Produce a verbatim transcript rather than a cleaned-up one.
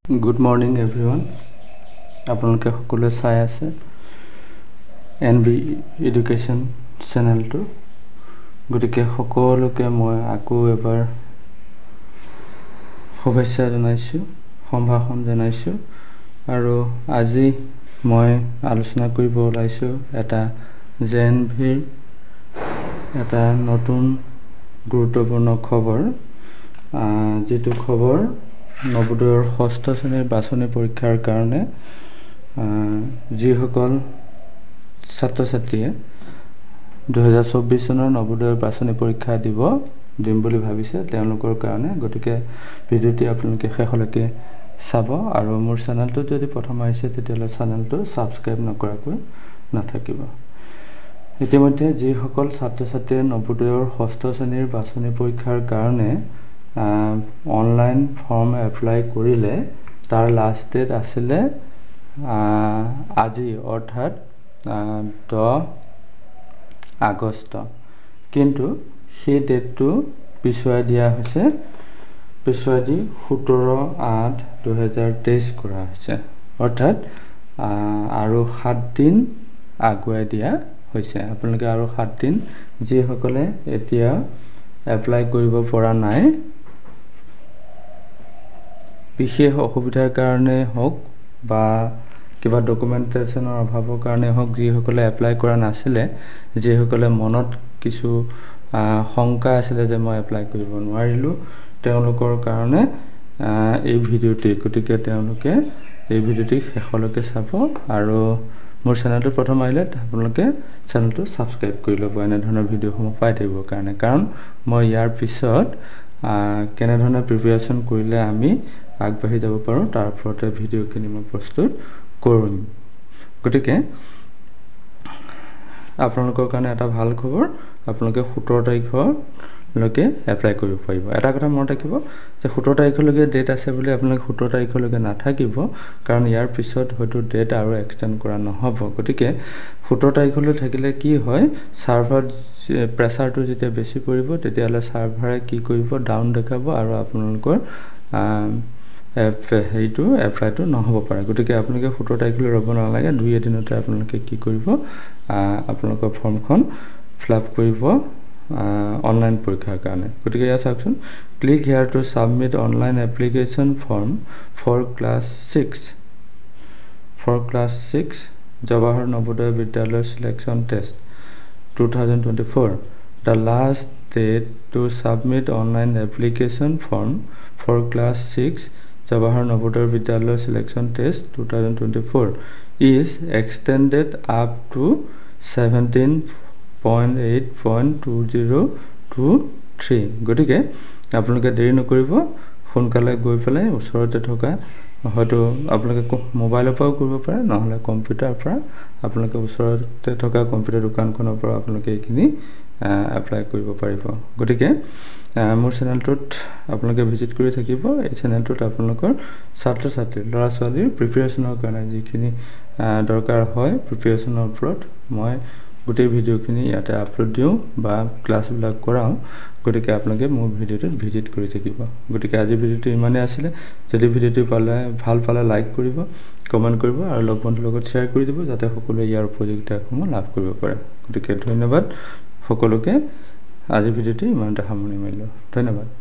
Good morning everyone. আপোনালোকে সকলোৱে চাই আছে N B এডুকেশ্যন চেনেলটো। গতিকে সকলোকে মই আকৌ এবাৰ শুভেচ্ছা জনাইছোঁ, সম্ভাষণ জনাইছোঁ। আৰু আজি মই আলোচনা কৰিব ওলাইছোঁ এটা J N V ৰ এটা নতুন গুৰুত্বপূৰ্ণ খবৰ, যেটো খবৰ নৱোদয়ৰ ষষ্ঠ শ্ৰেণীৰ বাছনি পৰীক্ষাৰ কাৰণে যিসকল ছাত্ৰ ছাত্ৰীয়ে দুই হাজাৰ চৌব্বিছ চনৰ নৱোদয়ৰ বাছনি পৰীক্ষা দিব দিম বুলি ভাবিছে তেওঁলোকৰ কাৰণে। গতিকে ভিডিঅ'টি আপোনালোকে শেষলৈকে চাব আৰু মোৰ চেনেলটো যদি প্ৰথম আহিছে তেতিয়াহ'লে চেনেলটো ছাবস্ক্ৰাইব নকৰাকৈ নাথাকিব। ইতিমধ্যে যিসকল ছাত্ৰ ছাত্ৰীয়ে নৱোদয়ৰ ষষ্ঠ শ্ৰেণীৰ বাছনি পৰীক্ষাৰ কাৰণে অনলাইন ফৰ্ম এপ্লাই কৰিলে তাৰ লাষ্ট ডেট আছিলে আজি অৰ্থাৎ দহ আগষ্ট, কিন্তু সেই ডেটটো পিছুৱাই দিয়া হৈছে, পিছুৱাই দি সোতৰ আঠ দুহেজাৰ তেইছ কৰা হৈছে, অৰ্থাৎ আৰু সাত দিন আগুৱাই দিয়া হৈছে। আপোনালোকে আৰু সাত দিন যিসকলে এতিয়া এপ্লাই কৰিব পৰা নাই, বিশেষ অসুবিধাৰ কাৰণে হওক বা কিবা ডকুমেণ্টেশ্যনৰ অভাৱৰ কাৰণে হওক, যিসকলে এপ্লাই কৰা নাছিলে, যিসকলে মনত কিছু শংকা আছিলে যে মই এপ্লাই কৰিব নোৱাৰিলোঁ, তেওঁলোকৰ কাৰণে এই ভিডিঅ'টি। গতিকে তেওঁলোকে এই ভিডিঅ'টি শেষলৈকে চাব আৰু মোৰ চেনেলটো প্ৰথম আহিলে আপোনালোকে চেনেলটো ছাবস্ক্ৰাইব কৰি ল'ব এনেধৰণৰ ভিডিঅ'সমূহ পাই থাকিবৰ কাৰণে। কাৰণ মই ইয়াৰ পিছত কেনেধৰণে প্ৰিপেৰেশ্যন কৰিলে আমি আগবাঢ়ি যাব পাৰোঁ তাৰ ওপৰতে ভিডিঅ'খিনি মই প্ৰস্তুত কৰিম। গতিকে আপোনালোকৰ কাৰণে এটা ভাল খবৰ, আপোনালোকে সোতৰ তাৰিখলৈকে এপ্লাই কৰিব পাৰিব। এটা কথা মনত ৰাখিব যে সোতৰ তাৰিখলৈকে ডেট আছে বুলি আপোনালোকে সোতৰ তাৰিখলৈকে নাথাকিব, কাৰণ ইয়াৰ পিছত হয়তো ডেট আৰু এক্সটেণ্ড কৰা নহ'ব। গতিকে সোতৰ তাৰিখলৈ থাকিলে কি হয়, ছাৰ্ভাৰ প্ৰেছাৰটো যেতিয়া বেছি পৰিব তেতিয়াহ'লে ছাৰ্ভাৰে কি কৰিব, ডাউন দেখাব আৰু আপোনালোকৰ হেৰিটো এপ্লাইটো নহ'ব পাৰে। গতিকে আপোনালোকে সোতৰ তাৰিখলৈ ৰ'ব নালাগে, দুই এদিনতে আপোনালোকে কি কৰিব, আপোনালোকৰ ফৰ্মখন ফিল আপ কৰিব অনলাইন পৰীক্ষাৰ কাৰণে। গতিকে ইয়াত চাওকচোন, click here to submit online application form for class six for class six Jawahar Navodaya Vidyalaya selection test two thousand twenty four. The last date to submit online application form for class six Jawahar Navodaya Vidyalaya Selection Test twenty twenty-four is extended up to seventeen point eight point two zero two three. গতিকে আপোনালোকে দেৰি নকৰিব, সোনকালে গৈ পেলাই ওচৰতে থকা, হয়তো আপোনালোকে মোবাইলৰ পৰাও কৰিব পাৰে, নহ'লে কম্পিউটাৰৰ পৰা, আপোনালোকে ওচৰতে থকা কম্পিউটাৰ দোকানখনৰ পৰা আপোনালোকে এইখিনি এপ্লাই কৰিব পাৰিব। গতিকে মোৰ চেনেলটোত আপোনালোকে ভিজিট কৰি থাকিব। এই চেনেলটোত আপোনালোকৰ ছাত্ৰ ছাত্ৰী ল'ৰা ছোৱালীৰ প্ৰিপেৰেশ্যনৰ কাৰণে যিখিনি দৰকাৰ হয় প্ৰিপেৰেশ্যনৰ ওপৰত মই গোটেই ভিডিঅ'খিনি ইয়াতে আপলোড দিওঁ বা ক্লাছবিলাক কৰাওঁ। গতিকে আপোনালোকে মোৰ ভিডিঅ'টোত ভিজিট কৰি থাকিব। গতিকে আজি ভিডিঅ'টো ইমানেই আছিলে। যদি ভিডিঅ'টো পালে ভাল পালে লাইক কৰিব, কমেণ্ট কৰিব আৰু লগ বন্ধুৰ লগত শ্বেয়াৰ কৰি দিব, যাতে সকলোৱে ইয়াৰ উপযোগিতাসমূহ লাভ কৰিব পাৰে। গতিকে ধন্যবাদ সকলোকে। আজি ভিডিঅ'টো ইমানতে সামৰণি মাৰিলোঁ। ধন্যবাদ।